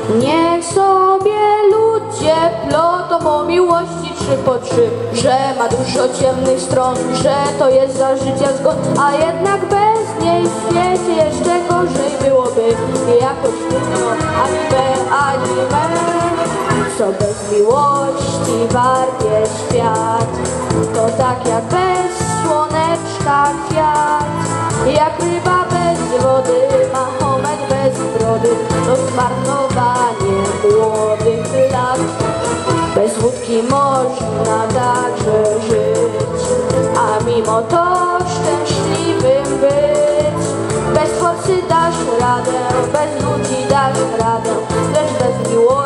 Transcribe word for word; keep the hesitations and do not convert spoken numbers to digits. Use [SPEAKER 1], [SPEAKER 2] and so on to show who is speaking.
[SPEAKER 1] Niech sobie ludzie plotą o miłości trzy po trzy, że ma dużo ciemnych stron, że to jest za życia zgon, a jednak bez niej w świecie jeszcze gorzej byłoby. Jakoś trudno, ani be, ani me, co bez miłości wart jest świat. To tak jak bez słoneczka kwiat, jak ryba bez wody, Mahomet bez brody, to zmarnowanie młodych lat. Bez wódki można także żyć, a mimo to szczęśliwym być. Bez porcji dasz radę, bez ludzi dasz radę, lecz bez miłości